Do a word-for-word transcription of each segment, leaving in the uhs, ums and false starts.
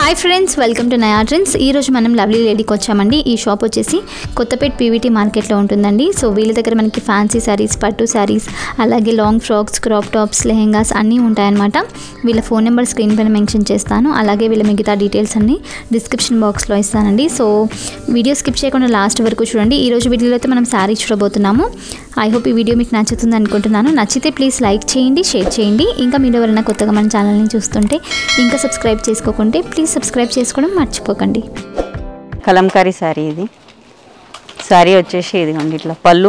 High friends welcome to नया trends ई रोज మనం లవ్లీ లేడీకి వచ్చామండి। ఈ షాప్ వచ్చేసి కొత్తపేట్ పీవీటీ మార్కెట్ లో ఉంటుందండి। సో వీళ్ళ దగ్గర మనకి ఫ్యాన్సీ సారీస్, పట్టు సారీస్, అలాగే long frocks, crop tops, lehengas అన్నీ ఉంటాయన్నమాట। వీళ్ళ ఫోన్ నెంబర్ స్క్రీన్ పైన మెన్షన్ చేస్తాను, అలాగే వీళ్ళ మిగతా డీటెయిల్స్ అన్ని డిస్క్రిప్షన్ బాక్స్ లో ఇస్తానండి। సో వీడియో స్కిప్ చేయకుండా లాస్ట్ వరకు చూడండి। ఈ రోజు వీడియోలో అయితే మనం సారీ చూడబోతున్నాము। ఐ హోప్ ఈ వీడియో మీకు నచ్చుతుంది అనుకుంటున్నాను। నచ్చితే ప్లీజ్ లైక్ చేయండి, షేర్ చేయండి। ఇంకా మీరు ఎవరైనా కొత్తగా మన ఛానల్ని చూస్తుంటే ఇంకా సబ్స్క్రైబ్ చేసుకోకుంటే ప్లీజ్ సబ్స్క్రైబ్ చేసుకోవడం మర్చిపోకండి। కలంకారీ సారీ ఇది సారీ వచ్చేసి ఇదిగోండి ఇట్లా పళ్ళు,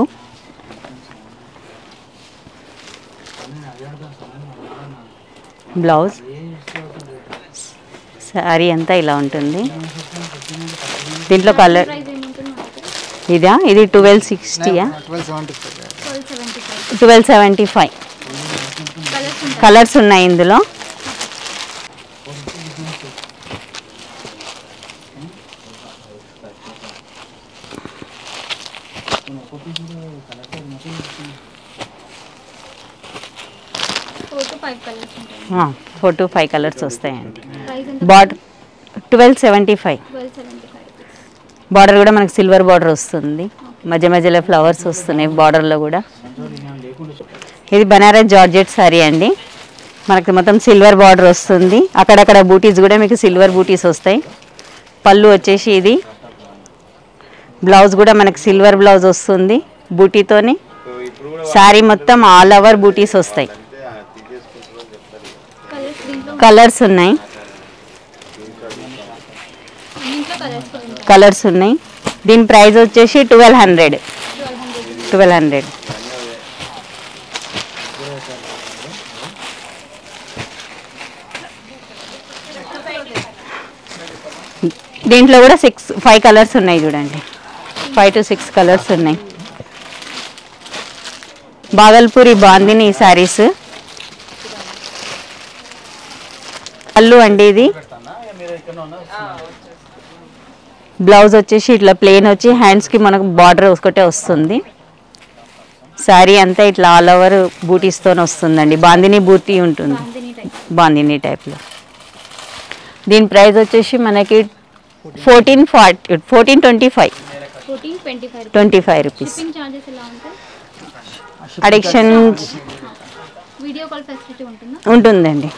బ్లౌజ్, సారీ అంతా ఇలా ఉంటుంది। దీంట్లో కలర్ ఇదా ఇది ట్వెల్వ్ సిక్స్టీయా ట్వెల్వ్ సెవెంటీ ఫైవ్ కలర్స్ ఉన్నాయి ఇందులో। ఫోర్ టు ఫైవ్ కలర్స్ వస్తాయండి। Border twelve seventy five border కూడా మనకి సిల్వర్ బార్డర్ వస్తుంది, మధ్య మధ్యలో ఫ్లవర్స్ వస్తున్నాయి బార్డర్లో కూడా। ఇది బనారస్ జార్జెట్ సారీ అండి, మనకి మొత్తం సిల్వర్ బార్డర్ వస్తుంది, అక్కడక్కడ బూటీస్ కూడా మీకు సిల్వర్ బూటీస్ వస్తాయి। పళ్ళు వచ్చేసి ఇది, బ్లౌజ్ కూడా మనకి సిల్వర్ బ్లౌజ్ వస్తుంది బూటీతోని। సారీ మొత్తం ఆల్ ఓవర్ బూటీస్ వస్తాయి। కలర్స్ ఉన్నాయి కలర్స్ ఉన్నాయి దీని ప్రైస్ వచ్చేసి ట్వెల్వ్ హండ్రెడ్ ట్వెల్వ్ హండ్రెడ్ దీంట్లో కూడా సిక్స్ ఫైవ్ కలర్స్ ఉన్నాయి చూడండి, ఫైవ్ టు సిక్స్ కలర్స్ ఉన్నాయి। బాగల్పూరి బాందిని సారీస్ పళ్ళు అండి, ఇది బ్లౌజ్ వచ్చేసి ఇట్లా ప్లెయిన్ వచ్చి హ్యాండ్స్కి మనకు బార్డర్ ఒకటే వస్తుంది। శారీ అంతా ఇట్లా ఆల్ ఓవర్ బూటీస్తో వస్తుందండి, బాందిని బూటీ ఉంటుంది బాందిని టైప్లో। దీని ప్రైస్ వచ్చేసి మనకి fourteen forty fourteen twenty five twenty five rupees. అడిక్షన్ ఉంటుందండి।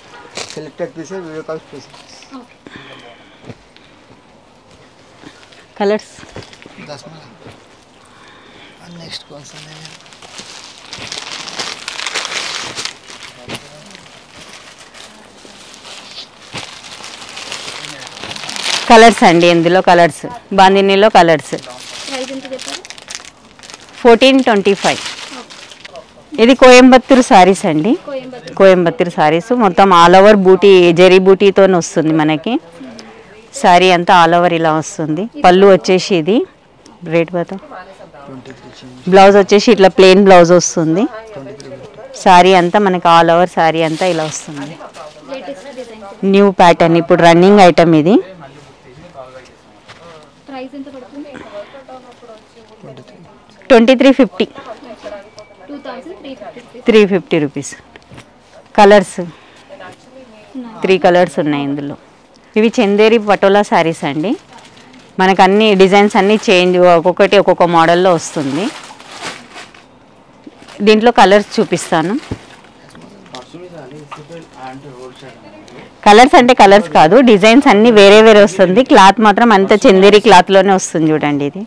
కలర్స్ నెక్స్ట్ కలర్స్ అండి, ఇందులో కలర్స్ బాందినీలో కలర్స్ ఫోర్టీన్ ట్వంటీ ఫైవ్ ఇది కోయంబత్తూరు సారీస్ అండి, కోయంబత్తూరు సారీస్ మొత్తం ఆల్ ఓవర్ బూటీ జరీ బూటీతో వస్తుంది మనకి। సారీ అంతా ఆల్ ఓవర్ ఇలా వస్తుంది। పళ్ళు వచ్చేసి ఇది రేట్ బతా, బ్లౌజ్ వచ్చేసి ఇట్లా ప్లెయిన్ బ్లౌజ్ వస్తుంది। సారీ అంతా మనకి ఆల్ ఓవర్ సారీ అంతా ఇలా వస్తుంది। న్యూ ప్యాటర్న్ ఇప్పుడు రన్నింగ్ ఐటమ్ ఇది। Twenty three fifty three fifty rupees. Colours three colours ఉన్నాయి ఇందులో। ఇవి చందేరి పటోలా శారీస్ అండి, మనకు అన్ని డిజైన్స్ అన్నీ చేంజ్ ఒక్కొక్కటి ఒక్కొక్క మోడల్లో వస్తుంది। దీంట్లో కలర్స్ చూపిస్తాను। కలర్స్ అంటే కలర్స్ కాదు, డిజైన్స్ అన్నీ వేరే వేరే వస్తుంది, క్లాత్ మాత్రం అంత చందేరి క్లాత్లోనే వస్తుంది చూడండి। ఇది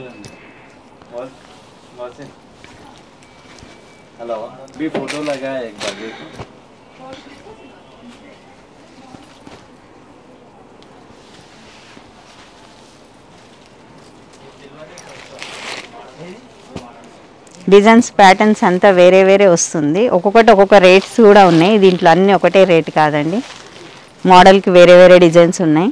డిజైన్స్ ప్యాటర్న్స్ అంతా వేరే వేరే వస్తుంది, ఒక్కొక్కటి ఒక్కొక్క రేట్స్ కూడా ఉన్నాయి। దీంట్లో అన్నీ ఒకటే రేట్ కాదండి, మోడల్కి వేరే వేరే డిజైన్స్ ఉన్నాయి।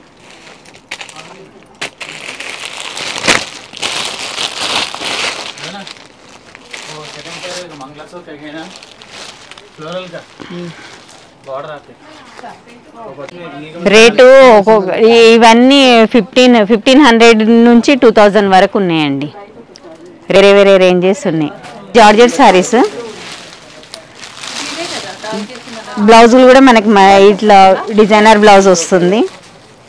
రేటు ఇవన్నీ ఫిఫ్టీన్ ఫిఫ్టీన్ హండ్రెడ్ నుంచి టూ థౌజండ్ వరకు ఉన్నాయండి, వేరే వేరే రేంజెస్ ఉన్నాయి। జార్జెట్ సారీస్ బ్లౌజులు కూడా మనకి ఇట్లా డిజైనర్ బ్లౌజ్ వస్తుంది.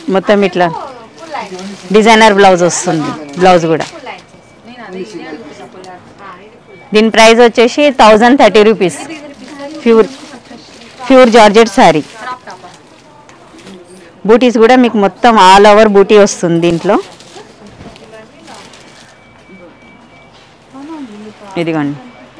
మొత్తం ఇట్లా డిజైనర్ బ్లౌజ్ వస్తుంది. బ్లౌజ్ కూడా దీని ప్రైస్ వచ్చేసి thousand thirty rupees. Pure pure georgette sari. బూటీస్ కూడా మీకు మొత్తం ఆల్ ఓవర్ బూటీ వస్తుంది దీంట్లో. ఇదిగోండి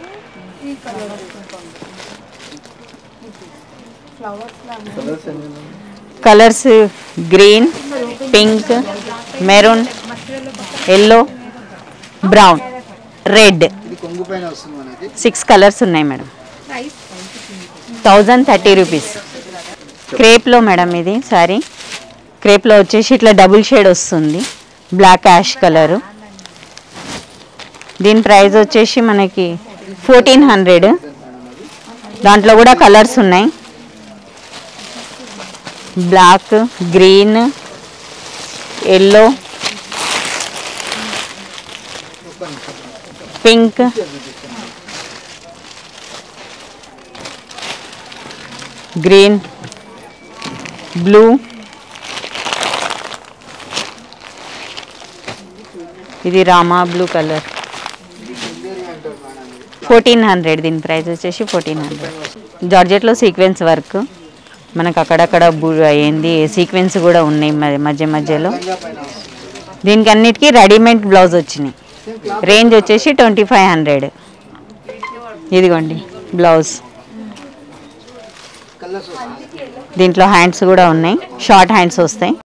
colours green, pink, maroon, yellow, brown, red, six colours ఉన్నాయి మేడం. Thousand thirty rupees. క్రేప్లో మేడం ఇది సారీ. క్రేప్లో వచ్చేసి ఇట్లా డబుల్ షేడ్ వస్తుంది, బ్లాక్ యాష్ కలరు. దీని ప్రైస్ వచ్చేసి మనకి ఫోర్టీన్ హండ్రెడ్. దాంట్లో కూడా కలర్స్ ఉన్నాయి, black, green, yellow, pink, green, blue, ఇది Rama blue colour. Fourteen hundred. దీని ప్రైస్ వచ్చేసి ఫోర్టీన్ హండ్రెడ్. జార్జెట్లో సీక్వెన్స్ వర్క్ మనకు అక్కడక్కడ ఏంది సీక్వెన్స్ కూడా ఉన్నాయి మధ్య మధ్యలో. దీనికి అన్నిటికీ రెడీమేడ్ బ్లౌజ్ వచ్చినాయి. రేంజ్ వచ్చేసి ట్వంటీ ఫైవ్ హండ్రెడ్. ఇదిగోండి బ్లౌజ్. దీంట్లో హ్యాండ్స్ కూడా ఉన్నాయి, షార్ట్ హ్యాండ్స్ వస్తాయి.